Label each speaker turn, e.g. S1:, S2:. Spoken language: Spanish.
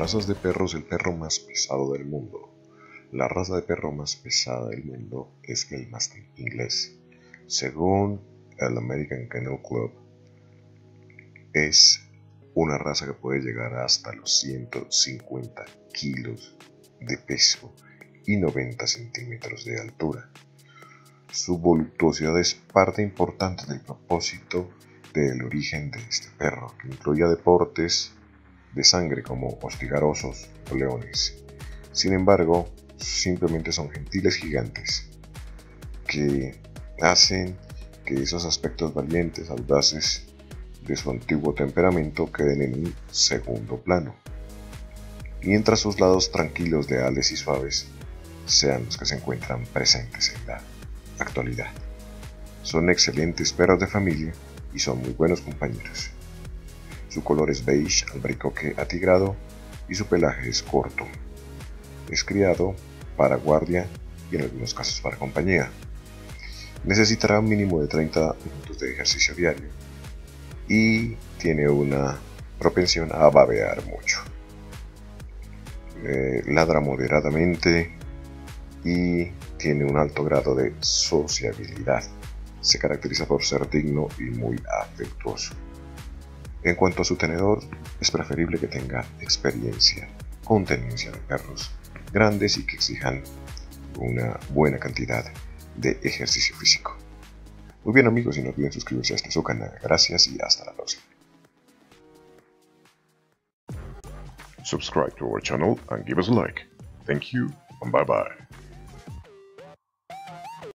S1: Razas de perros, el perro más pesado del mundo. La raza de perro más pesada del mundo es el mastín inglés. Según el American Kennel Club, es una raza que puede llegar hasta los 150 kilos de peso y 90 centímetros de altura. Su voluptuosidad es parte importante del propósito del origen de este perro, que incluía deportes de sangre como hostigar osos o leones. Sin embargo, simplemente son gentiles gigantes que hacen que esos aspectos valientes, audaces de su antiguo temperamento queden en un segundo plano, mientras sus lados tranquilos, leales y suaves sean los que se encuentran presentes en la actualidad. Son excelentes perros de familia y son muy buenos compañeros. Su color es beige, albaricoque atigrado y su pelaje es corto. Es criado para guardia y en algunos casos para compañía. Necesitará un mínimo de 30 minutos de ejercicio diario y tiene una propensión a babear mucho. Ladra moderadamente y tiene un alto grado de sociabilidad. Se caracteriza por ser digno y muy afectuoso. En cuanto a su tenedor, es preferible que tenga experiencia con tenencia de perros grandes y que exijan una buena cantidad de ejercicio físico. Muy bien amigos, y no olviden suscribirse a este su canal. Gracias y hasta la próxima. Subscribe to our channel and give us a like. Thank you and bye bye.